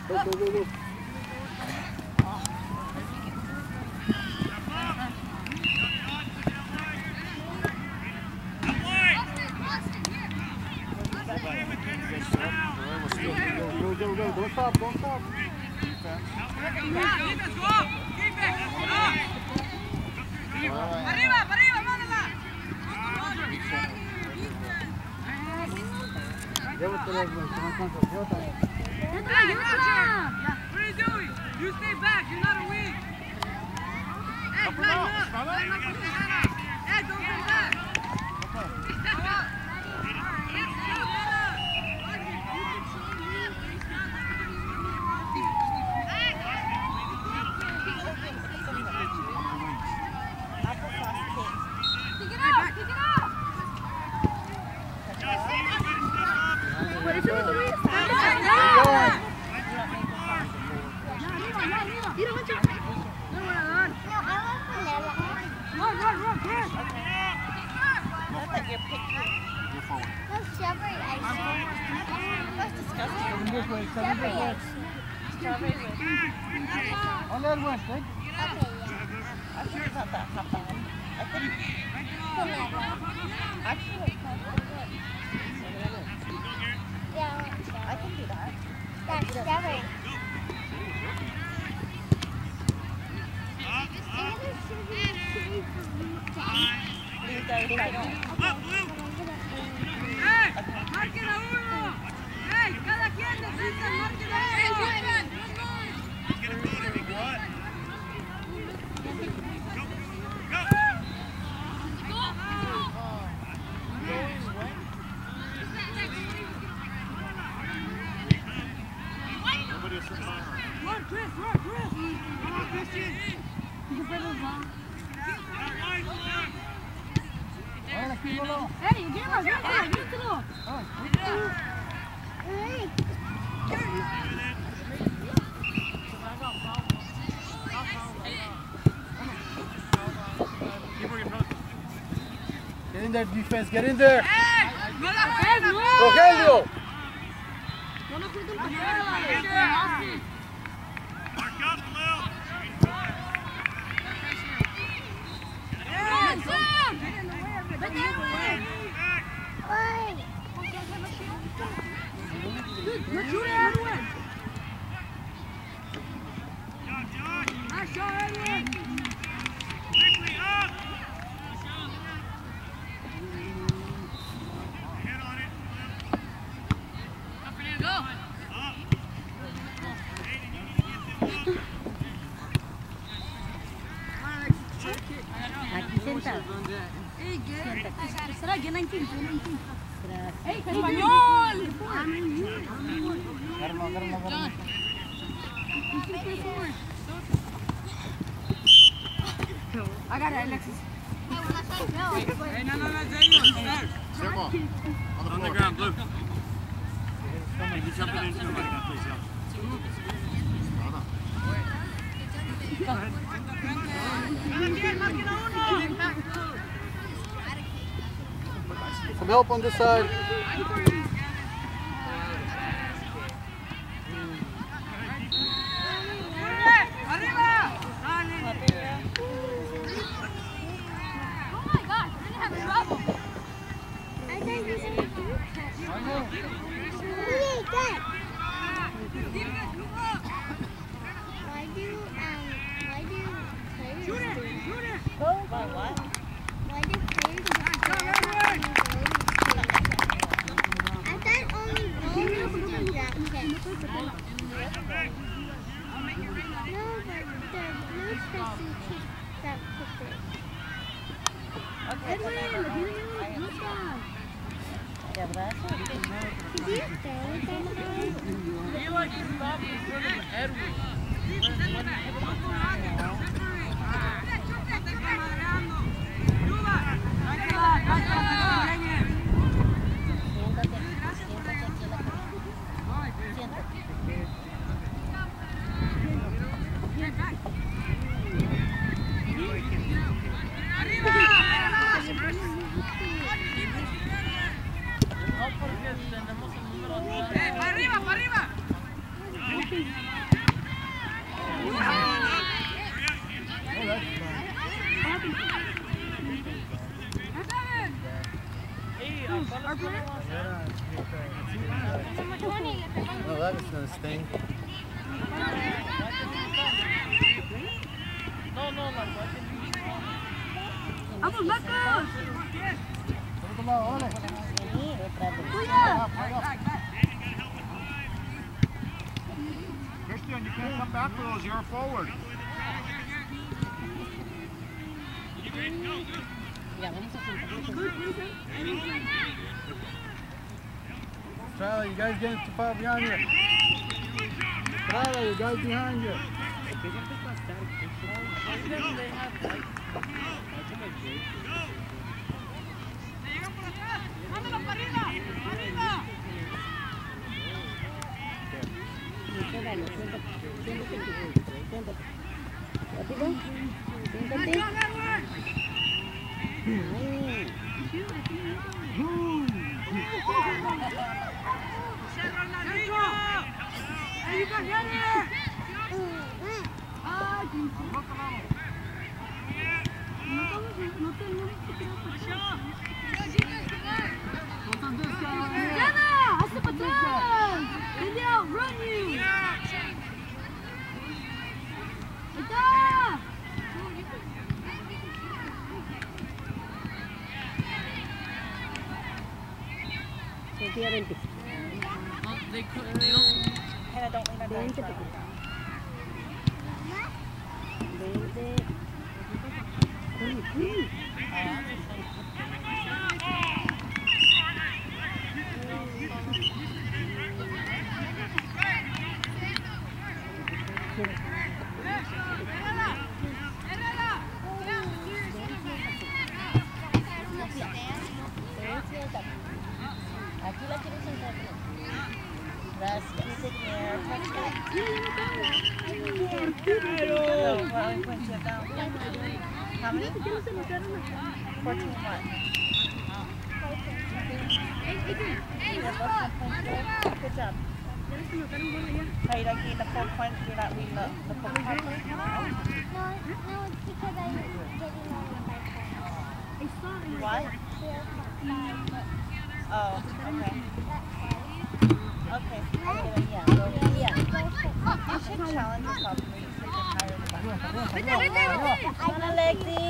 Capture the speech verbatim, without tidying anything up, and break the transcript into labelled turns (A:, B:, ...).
A: Go, go, go, go. Go, go, go. Don't stop, don't stop.
B: Arriba, arriba, mándala.
A: Llévatela, güey. Toma cuenta, llévatela.
B: Hey, what are you doing? You stay back. You're not a wing. Hey, line up. Line up. Hey, don't come back.
A: On that one, right?
C: Okay, yeah.
D: Actually, it's not that hot bad. I think actually it's not that good.
C: Yeah,
D: I can do that.
C: that's strawberry.
D: Please don't if I don't.
B: Hey, marquen a uno. Hey, cada quien defensa, marquen a uno. Run, Chris, run, Chris. Come on, Christian. You can play those long. Hey, you get him, get him, get him.
C: Hey.
A: Get in there, defense. Get in there.
B: Hey, no la juegues, no.
A: Rogelio.
B: No la juegues el primero.
E: Aquí sentado.
B: Será que nineteen?
E: Gracias.
B: ¡Español!
A: Agarra, agarra, agarra.
B: I got it, Alexis.
F: Hey, no, no, no, it's yours.
G: Fair ball. On the ground, blue. You jump it in. Nobody got please, yeah.
A: Some help on this side. No, that was gonna sting.
D: No, no, no.
B: Vamos, Marcos.
A: Come on, ole.
G: Christian, you can't come back for those. You're a forward.
E: Ya, vamos a sentar.
A: Tyler, you guys getting too far behind you. Tyler, you guys behind you.
B: Mándalo para arriba, para arriba.
E: Siéntate, siéntate, siéntate, siéntate. Rápido, siéntate.
B: Hey, you got get it. Ah, no tenemos que tirar para Diana, hazte para atrás. Let me outrun you. Ahí está.
E: Sofía, vente.
F: They could, they don't.
D: And I don't lean on
E: Vente,
D: that.
E: papá. Vente. Corre, corre.
D: Aquí la quiero sentar. Gracias. Sit here. Well, well, we put you down. How many? Fourteen what? Good job. Are you not getting the full point? You're not reading the, the full point?
C: No, no, it's because I'm getting on the bike.
D: What? Oh, okay. Okay. Yeah, go, yeah. You should challenge yourself to make it higher than that. Come on, Alexi.